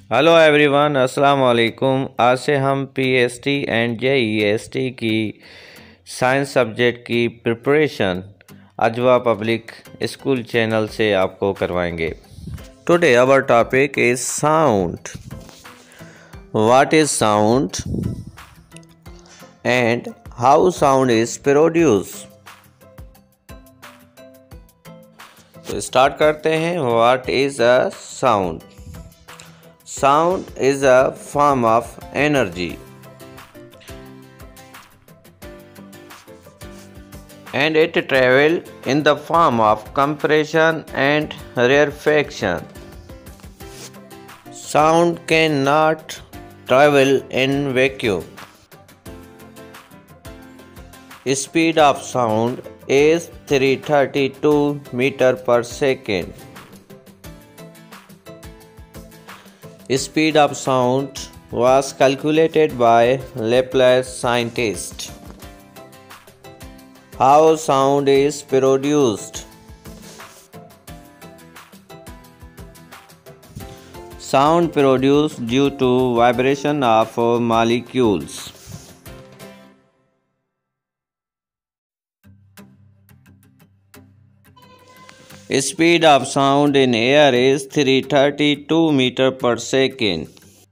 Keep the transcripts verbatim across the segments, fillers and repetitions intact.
Hello everyone, अस्सलाम वालेकुम। आज से हम पीएसटी एंड जेईएसटी की साइंस सब्जेक्ट की preparation Ajwa public school channel से आपको करवाएंगे। Today our topic is sound. What is sound and how sound is produce. तो स्टार्ट करते हैं। What is a sound? Sound is a form of energy and it travels in the form of compression and rarefaction. Sound cannot travel in vacuum. Speed of sound is three hundred thirty-two meters per second. Speed of sound was calculated by Laplace scientist. How sound is produced? Sound produced due to vibration of molecules. Speed of sound in air is three hundred thirty-two meters per second.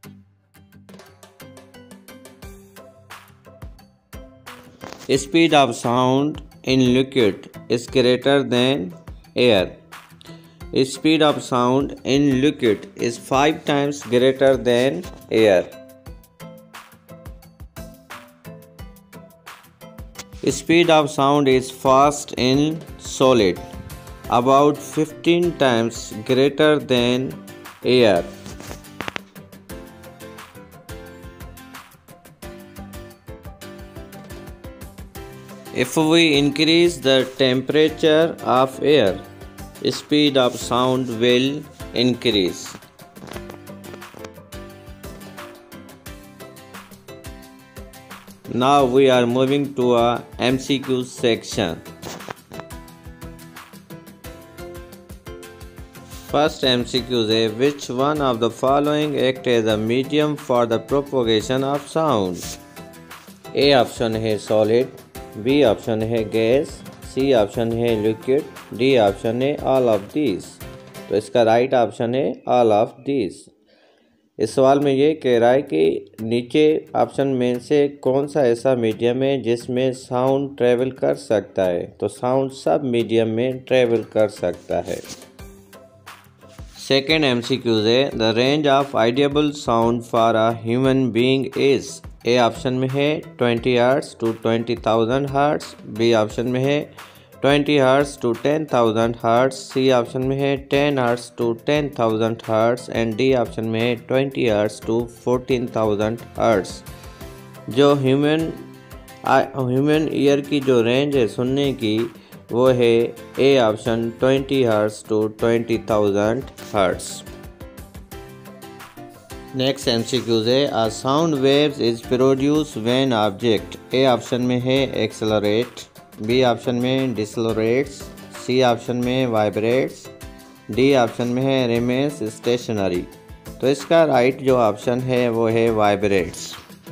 Speed of sound in liquid is greater than air. Speed of sound in liquid is five times greater than air. Speed of sound is fast in solid, about fifteen times greater than air. If we increase the temperature of air, speed of sound will increase. Now we are moving to a M C Q section. First M C Q is which one of the following act as a medium for the propagation of sound? A option है solid, B option है gas, C option है liquid, D option है all of this. तो इसका right option है all of this. इस सवाल में ये कह रहा है कि नीचे ऑप्शन में से कौन सा ऐसा मीडियम है जिसमें साउंड ट्रेवल कर सकता है। तो साउंड सब मीडियम में ट्रेवल कर सकता है। सेकेंड एम सी क्यूज है the range of audible sound for a human being is. A option में है twenty hertz to twenty thousand hertz, B option में है twenty hertz to ten thousand hertz, C option में है ten hertz to ten thousand hertz and D option में है twenty hertz to fourteen thousand hertz. जो human human ear की जो range है सुनने की वो है A option twenty hertz to twenty thousand hertz. Next MCQs है a sound waves is produce when object. A option में है एक्सेलरेट, बी ऑप्शन में डिसलोरेट्स, सी ऑप्शन में वाइब्रेट्स, डी ऑप्शन में है रिमेन्स स्टेशनरी। तो इसका राइट जो ऑप्शन है वो है वाइब्रेट्स।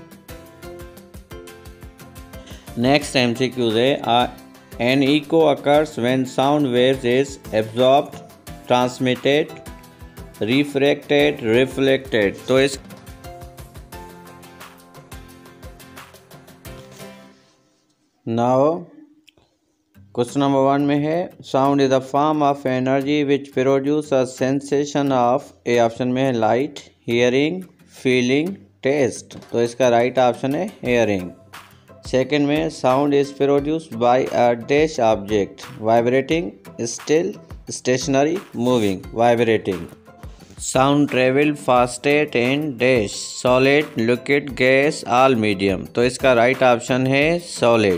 नेक्स्ट एमसीक्यूज है अ An echo occurs when sound waves is absorbed, transmitted, refracted, reflected. तो इस Now क्वेश्चन नंबर वन में है sound is a form of energy which produce a sensation of. A option में है light, hearing, feeling, taste. तो इसका right option है hearing. Second में sound is produced by a dash object, vibrating, still, stationary, moving. Vibrating. Sound travel fastest in dash, solid, liquid, gas, all medium. तो इसका right option है solid.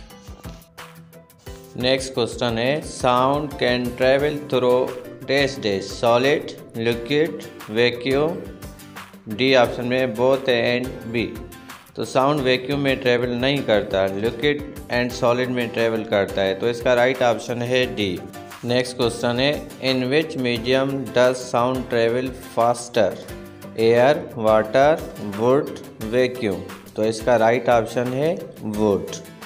Next question है sound can travel through dash dash, solid, liquid, vacuum. D option में both and B. तो sound vacuum में travel नहीं करता, liquid and solid में ट्रेवल करता है। तो इसका राइट ऑप्शन है डी। नेक्स्ट क्वेश्चन है in which medium does sound travel faster. Air, water, wood, vacuum. तो इसका राइट ऑप्शन है वुड।